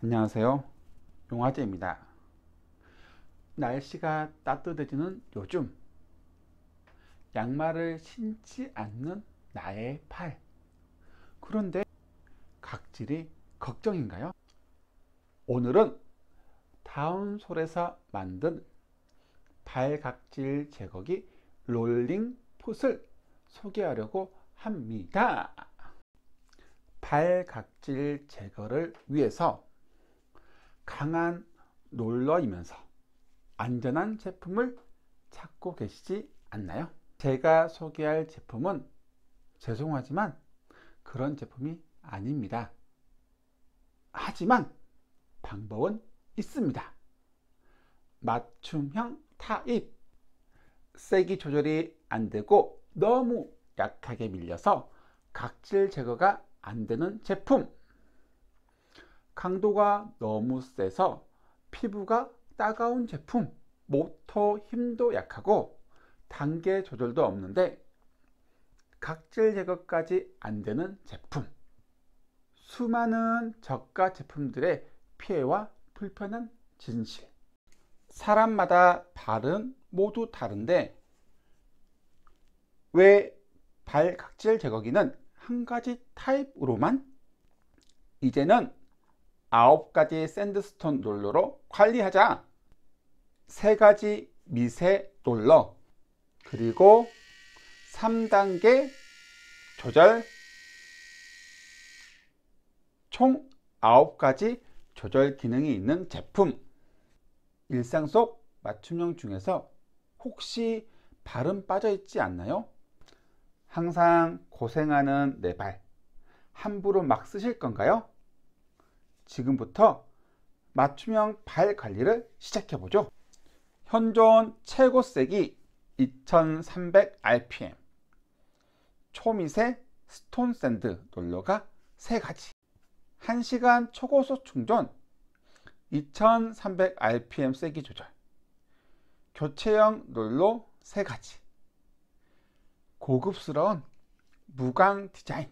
안녕하세요. 용화제입니다. 날씨가 따뜻해지는 요즘, 양말을 신지 않는 나의 팔. 그런데 각질이 걱정인가요? 오늘은 다운솔에서 만든 발각질 제거기 롤링 풋을 소개하려고 합니다. 발각질 제거를 위해서 강한 롤러이면서 안전한 제품을 찾고 계시지 않나요? 제가 소개할 제품은 죄송하지만 그런 제품이 아닙니다. 하지만 방법은 있습니다. 맞춤형 타입, 세기 조절이 안되고 너무 약하게 밀려서 각질 제거가 안되는 제품, 강도가 너무 세서 피부가 따가운 제품, 모터 힘도 약하고 단계 조절도 없는데 각질 제거까지 안되는 제품, 수많은 저가 제품들의 피해와 불편한 진실. 사람마다 발은 모두 다른데 왜 발각질 제거기는 한 가지 타입으로만? 이제는 9가지 샌드스톤 롤러로 관리하자. 3가지 미세 롤러, 그리고 3단계 조절, 총 9가지 조절 기능이 있는 제품. 일상 속 맞춤형 중에서 혹시 발은 빠져 있지 않나요? 항상 고생하는 내 발, 함부로 막 쓰실 건가요? 지금부터 맞춤형 발 관리를 시작해 보죠. 현존 최고 세기 2300rpm, 초미세 스톤 샌드 롤러가 3가지, 1시간 초고속 충전, 2300rpm 세기 조절, 교체형 롤러 3가지, 고급스러운 무광 디자인,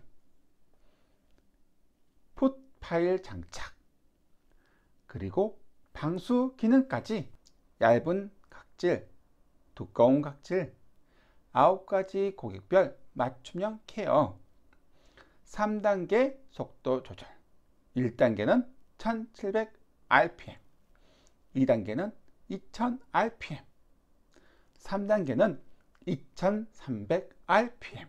풋 파일 장착, 그리고 방수 기능까지. 얇은 각질, 두꺼운 각질, 9가지 고객별 맞춤형 케어, 3단계 속도 조절, 1단계는 1700rpm, 2단계는 2000rpm, 3단계는 2300rpm.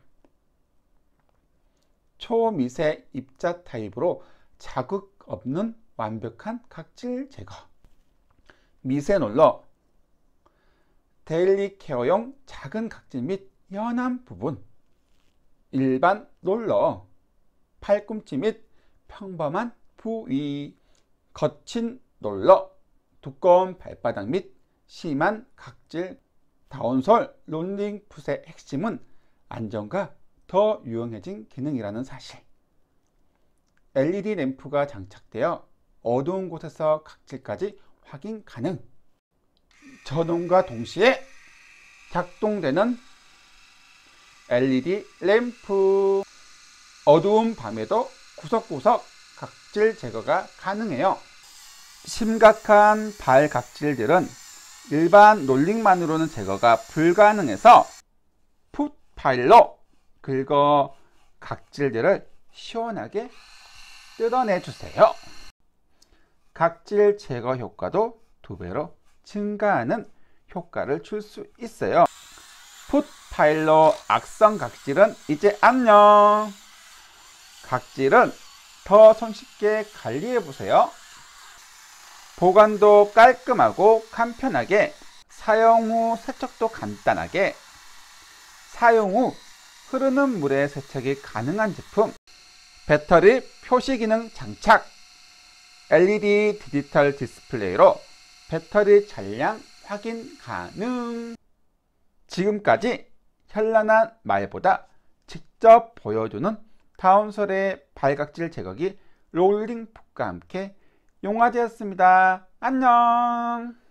초미세 입자 타입으로 자극 없는 완벽한 각질 제거. 미세 롤러, 데일리 케어용 작은 각질 및 연한 부분. 일반 롤러, 팔꿈치 및 평범한 부위. 거친 롤러, 두꺼운 발바닥 및 심한 각질. 다운솔 롤링 풋의 핵심은 안전과 더 유용해진 기능이라는 사실. LED 램프가 장착되어 어두운 곳에서 각질까지 확인 가능. 전원과 동시에 작동되는 LED 램프. 어두운 밤에도 구석구석 각질 제거가 가능해요. 심각한 발 각질들은 일반 롤링만으로는 제거가 불가능해서 풋 파일로 긁어 각질들을 시원하게 뜯어내주세요. 각질 제거 효과도 2배로 증가하는 효과를 줄 수 있어요. 풋 파일로 악성 각질은 이제 안녕. 각질은 더 손쉽게 관리해보세요. 보관도 깔끔하고 간편하게, 사용 후 세척도 간단하게, 사용 후 흐르는 물에 세척이 가능한 제품. 배터리 표시 기능 장착, LED 디지털 디스플레이로 배터리 잔량 확인 가능. 지금까지 현란한 말보다 직접 보여주는 다운솔의 발각질 제거기 롤링 풋과 함께 용화제였습니다. 안녕.